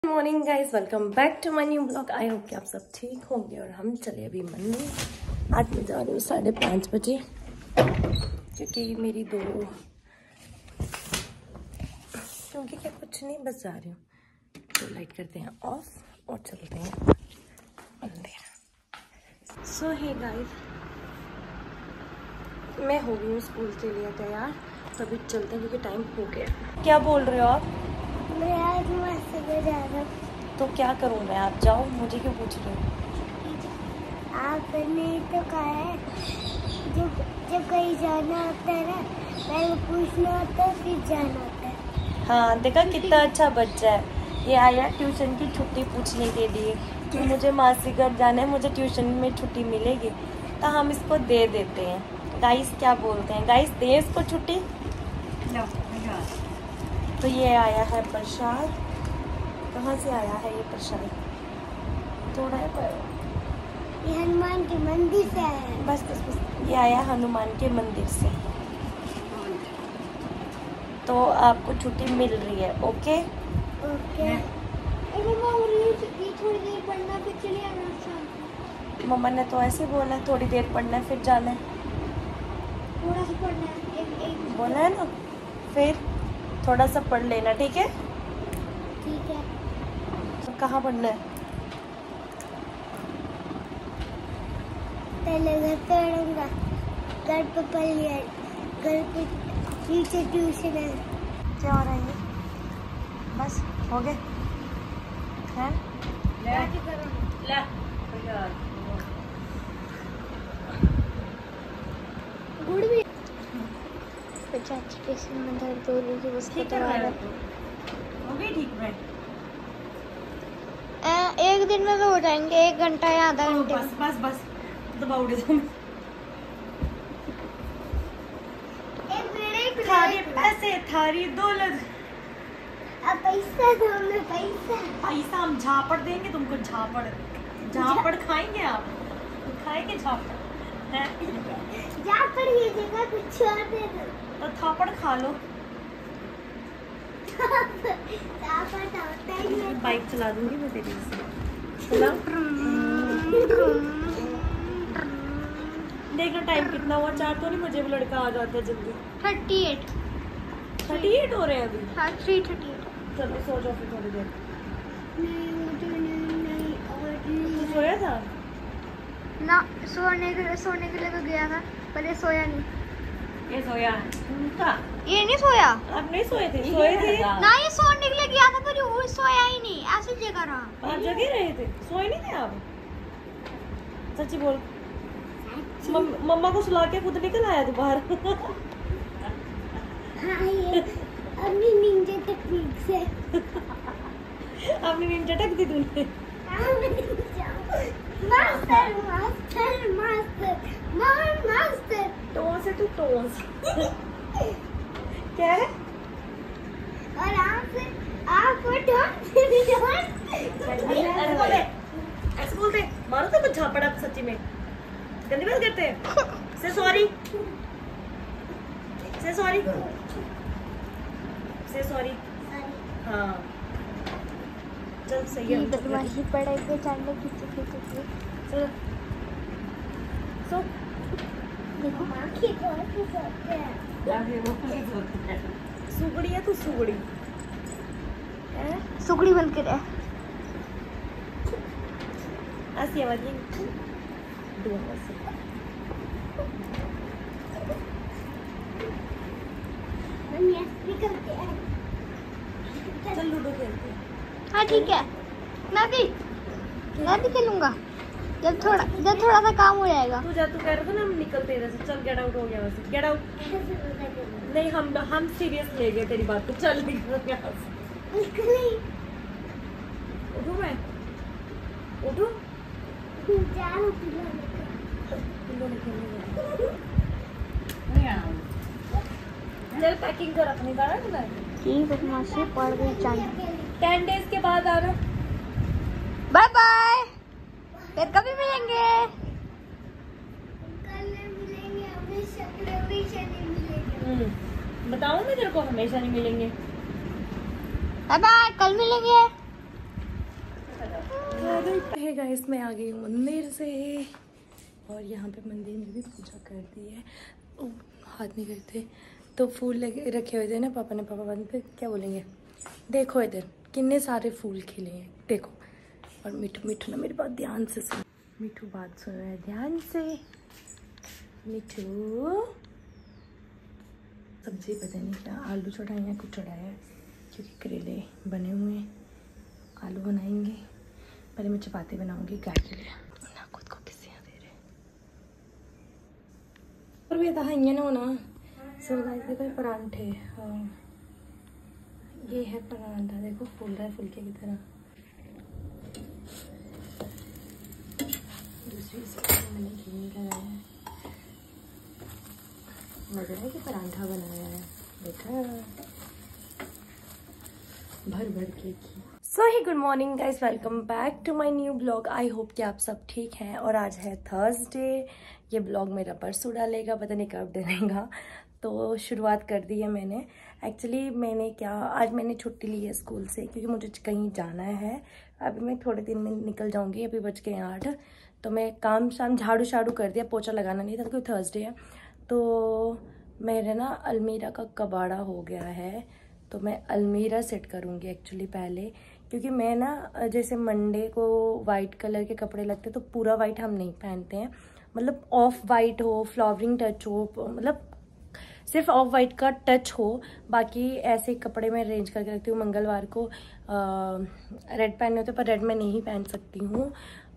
Morning guys, welcome back to my new blog. I hope कि आप सब ठीक होंगे। और हम चले अभी मंदिर। आज मैं जा रही हूँ 5:30 बजे, क्योंकि मेरी क्योंकि क्या कुछ नहीं, बस जा रही हूँ। तो लाइट करते हैं ऑफ और चलते हैं मंदिर। सो हे गाइज, मैं हो गई हूँ स्कूल के लिए तैयार। तो अभी चलते हैं क्योंकि टाइम हो गया। क्या बोल रहे हो आप? मैं आज मस्जिद जा रहा हूँ। तो क्या करूँ मैं? आप जाओ, मुझे क्यों पूछ रहे हो? आपने तो कहा है जब कहीं जाना होता है ना, पहले पूछना होता है फिर जाना होता है। हाँ, देखा कितना अच्छा बच्चा है। ये आया ट्यूशन की छुट्टी पूछने के लिए कि मुझे मासी घर जाना है, मुझे ट्यूशन में छुट्टी मिलेगी। तो हम इसको दे देते हैं। गाइस क्या बोलते हैं? गाइस दे इसको छुट्टी। तो ये आया है प्रसाद। कहाँ से आया है ये प्रसाद? थोड़ा ये हनुमान के मंदिर से आया है। बस बस बस, ये आया हनुमान के मंदिर से। तो आपको छुट्टी मिल रही है। Okay okay. थोड़ी देर पढ़ना फिर चले आना। मम्मा ने तो ऐसे बोला है, थोड़ी देर पढ़ना है फिर जाना है। थोड़ा सा पढ़ना है, एक बोला है ना, फिर थोड़ा सा पढ़ लेना, ठीक है? ठीक है। तो कहाँ पढ़ना है? पहले घर पढ़ूंगा, घर पे पढ़ लिया, घर पे नीचे ट्यूशन है। क्या हो रहा है ये? बस हो गए हैं? गुड़ भी 50 पैसे में दर्द हो रही है, उसको तो हो गई ठीक है। एक दिन में तो हो जाएंगे, 1 घंटा या आधा घंटे। बस बस बस दबाओ तुम। थारी पैसे, थारी दौलत। अब पैसा दो, मैं पैसा हम झापड़ देंगे तुमको। झापड़ खाएंगे आप? खाएंगे झापड़ हैं? झापड़ ये जगह कुछ और दे दो। तो थापड़ खा लो। झापड़ तो होता ही है। बाइक चला दूंगी मैं तेरी से। चला। देखना टाइम कितना हुआ। 4 तो नहीं मुझे भी लड़का आ जाता है जल्दी। 38 हो रहे हैं अभी। हाँ 3:38। जल्दी सो जाओ फिर थोड़ी देर। नहीं तू सोया था ना, सोने के लिए तो गया था पर ये सोया नहीं। ये सोया उनका। ये नहीं सोया। आप नहीं सोए थे? सोए थे ना, ये सोने के लिए गया था पर वो सोया ही नहीं, ऐसी जगह रहा। आप जगे रहे थे, सोए नहीं थे आप? सच्ची बोल। मम्मा को सुला के खुद निकल आया तू बाहर। हाँ, ये अपनी निंजा टेक्निक से। अपनी नींद झटक दी तूने। मास्टर मास्टर मास्टर मास्टर टोस है तू, टोस। क्या है? और आपको ऐसे बोलते मारो तो कुछ झापड़। आप सच्ची में गंदी बात करते हैं। से सॉरी, से सॉरी, से सॉरी। हाँ चल सही है। बदमाशी पढ़ाई पे चढ़ने की चल सो। देखो सुगड़ी है तू, सुगड़ी। सुगड़ी बन के रहे। ऐसी आवाज नहीं। चल लूडो खेलते हैं। हाँ ठीक है, मैं भी खेलूंगा जब थोड़ा सा काम हो जाएगा। तू जा, तू कह रहा था ना हम निकलते इधर से। चल गेट आउट हो गया वैसे। गेट आउट नहीं, हम सीरियस ले गए तेरी बात को। चल निकल यहाँ से। उठू मैं? उठू? चल पैकिंग कर अपनी। जाना तुम्हें? की बदमाशी पड़ गई जान। 10 डेज के बाद आ रहा। बाय बाय, फिर कभी मिलेंगे। बताऊं मैं तेरे को, हमेशा नहीं मिलेंगे। बाय बाय, कल मिलेंगे। हे गाइस, मैं आ गई हूँ मंदिर से और यहाँ पे मंदिर में भी पूजा कर दी है। हाथ नहीं करते तो फूल लगे रखे हुए थे ना पापा ने, पापा बाद पे क्या बोलेंगे। देखो इधर कितने सारे फूल खिले हैं, देखो। और मिठू मिठू ना मेरी बात ध्यान से सुन, मिठू बात सुन रहा है ध्यान से। मिठू सब्जी पता नहीं क्या, आलू चढ़ाए या कुछ चढ़ाया है, क्योंकि करेले बने हुए हैं। आलू बनाएंगे, पहले मैं चपाती बनाऊंगी गाय के लिए। ना खुद को किसी दे रहे और भी था ना सो गाइस देखो परांठे। हाँ ये है परांठा, देखो फूल रहा है फुलके की तरह। दूसरी सब्जी मैंने घी नहीं लगाया है, लग रहा है कि परांठा बनाया है, देखा भर भर के घी। So hi good morning guys, welcome back to my new blog. I hope कि आप सब ठीक हैं। और आज है थर्सडे, ये ब्लॉग मेरा परसों डालेगा, पता नहीं कब डालेगा। तो शुरुआत कर दी है मैंने। एक्चुअली मैंने क्या, आज मैंने छुट्टी ली है स्कूल से क्योंकि मुझे कहीं जाना है। अभी मैं थोड़े दिन में निकल जाऊंगी, अभी बज गए 8। तो मैं काम शाम झाड़ू शाड़ू कर दिया, पोछा लगाना नहीं था क्योंकि थर्सडे है। तो मेरे ना अलमीरा का कबाड़ा हो गया है, तो मैं अलमीरा सेट करूँगी एक्चुअली पहले। क्योंकि मैं ना जैसे मंडे को वाइट कलर के कपड़े लगते तो पूरा वाइट हम नहीं पहनते हैं, मतलब ऑफ वाइट हो, फ्लावरिंग टच हो, मतलब सिर्फ ऑफ वाइट का टच हो। बाकी ऐसे कपड़े मैं अरेंज करके रखती हूँ। मंगलवार को रेड पहने होते पर रेड मैं नहीं पहन सकती हूँ,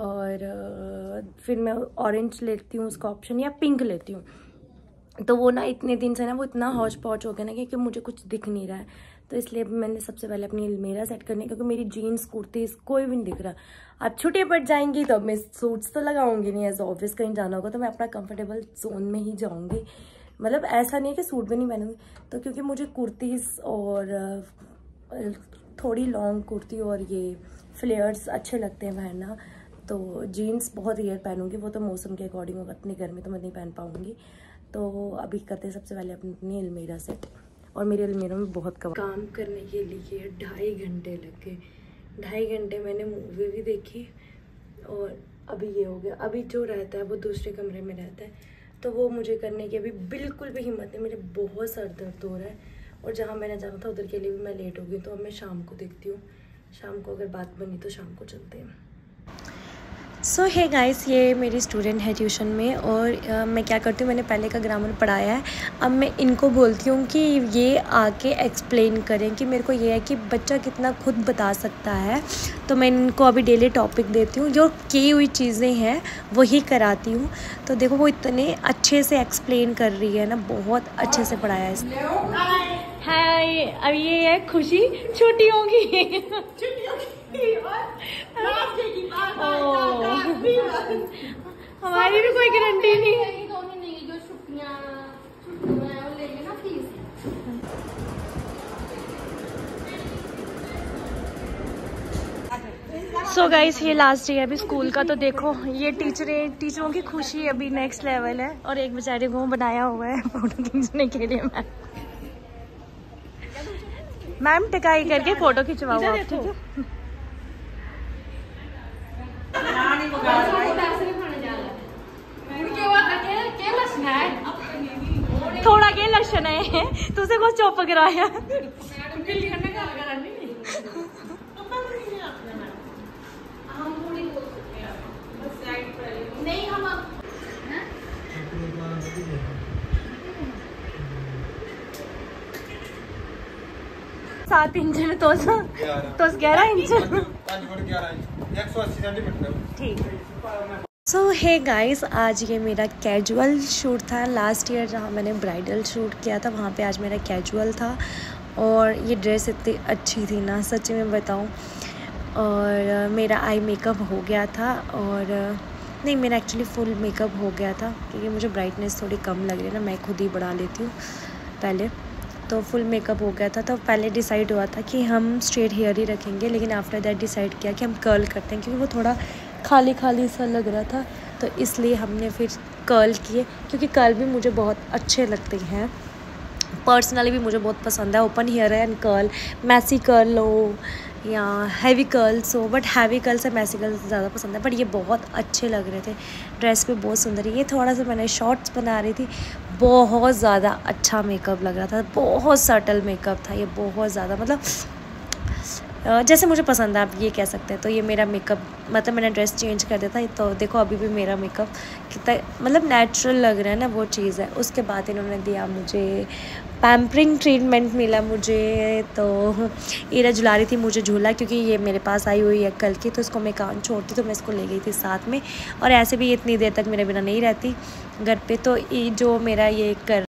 और फिर मैं ऑरेंज लेती हूँ उसका ऑप्शन, या पिंक लेती हूँ। तो वो ना इतने दिन से ना वो इतना हौच पौच हो गया ना कि मुझे कुछ दिख नहीं रहा है। तो इसलिए मैंने सबसे पहले अपनी अलमीरा सेट करनी है, क्योंकि मेरी जीन्स कुर्तीज कोई भी नहीं दिख रहा। अब छुट्टियाँ पड़ जाएंगी तो अब मैं सूट्स तो लगाऊंगी नहीं, एज ऑफिस कहीं जाना होगा तो मैं अपना कंफर्टेबल जोन में ही जाऊंगी। मतलब ऐसा नहीं है कि सूट भी नहीं पहनूंगी। तो क्योंकि मुझे कुर्तीज़ और थोड़ी लॉन्ग कुर्ती और ये फ्लेयर्स अच्छे लगते हैं पहनना, तो जीन्स बहुत रेयर पहनूंगी। वो तो मौसम के अकॉर्डिंग होगा, इतनी गर्मी तो मैं नहीं पहन पाऊंगी। तो अभी करते सबसे पहले अपनी अलमीरा सेट। और मेरी अलमीरा में बहुत काम करने के लिए 2.5 घंटे लग गए। 2.5 घंटे मैंने मूवी भी देखी, और अभी ये हो गया। अभी जो रहता है वो दूसरे कमरे में रहता है, तो वो मुझे करने की अभी बिल्कुल भी हिम्मत नहीं। मेरे बहुत सर दर्द हो रहा है, और जहाँ मैंने जाना था उधर के लिए भी मैं लेट हो गई। तो अब मैं शाम को देखती हूँ, शाम को अगर बात बनी तो शाम को चलते हैं। सो है गाइस, ये मेरी स्टूडेंट है ट्यूशन में, और मैं क्या करती हूँ, मैंने पहले का ग्रामर पढ़ाया है। अब मैं इनको बोलती हूँ कि ये आके एक्सप्लेन करें कि मेरे को ये है कि बच्चा कितना खुद बता सकता है। तो मैं इनको अभी डेली टॉपिक देती हूँ, जो की हुई चीज़ें हैं वही कराती हूँ। तो देखो वो इतने अच्छे से एक्सप्लेन कर रही है ना, बहुत अच्छे से पढ़ाया है इसने। हाय, अब ये है खुशी, छुट्टी होगी। हमारी भी कोई गारंटी नहीं है। सो गाइस, ये लास्ट डे है अभी स्कूल का। तो देखो ये टीचरों की खुशी अभी नेक्स्ट लेवल है। और एक बेचारे को बनाया हुआ है फोटो खींचने के लिए। मैम टिकाई करके फोटो खिंचवाओ आप, ठीक है। थोड़ा के लक्षण है तुझे कुछ चुप कराया। सात इंच में तो 11 इंच, ठीक है। सो है गाइस, आज ये मेरा कैजुअल शूट था। लास्ट ईयर जहाँ मैंने ब्राइडल शूट किया था वहाँ पे आज मेरा कैजुअल था। और ये ड्रेस इतनी अच्छी थी ना, सच्ची में बताऊँ। और मेरा आई मेकअप हो गया था, और नहीं मेरा एक्चुअली फुल मेकअप हो गया था, क्योंकि मुझे ब्राइटनेस थोड़ी कम लग रही है ना, मैं खुद ही बढ़ा लेती हूँ पहले। तो फुल मेकअप हो गया था। तो पहले डिसाइड हुआ था कि हम स्ट्रेट हेयर ही रखेंगे, लेकिन आफ्टर दैट डिसाइड किया कि हम कर्ल करते हैं, क्योंकि वो थोड़ा खाली खाली सा लग रहा था। तो इसलिए हमने फिर कर्ल किए, क्योंकि कर्ल भी मुझे बहुत अच्छे लगते हैं। पर्सनली भी मुझे बहुत पसंद है। ओपन हेयर है एंड कर्ल, मैसी कर्ल हो या हैवी कर्ल्स हो, बट हैवी कर्ल्स से मैसी कर्ल्स ज़्यादा पसंद है। बट ये बहुत अच्छे लग रहे थे, ड्रेस पे बहुत सुंदर है। ये थोड़ा सा मैंने शॉर्ट्स बना रही थी, बहुत ज़्यादा अच्छा मेकअप लग रहा था, बहुत सटल मेकअप था ये, बहुत ज़्यादा मतलब जैसे मुझे पसंद है, आप ये कह सकते हैं। तो ये मेरा मेकअप, मतलब मैंने ड्रेस चेंज कर दिया था, तो देखो अभी भी मेरा मेकअप कितना मतलब नेचुरल लग रहा है ना, वो चीज़ है। उसके बाद इन्होंने दिया मुझे पैम्परिंग ट्रीटमेंट मिला मुझे। तो ईरा झुला रही थी मुझे झूला, क्योंकि ये मेरे पास आई हुई है कल की, तो इसको मैं कान छोड़ती तो मैं इसको ले गई थी साथ में। और ऐसे भी इतनी देर तक मेरे बिना नहीं रहती घर पे, तो ये जो मेरा ये कर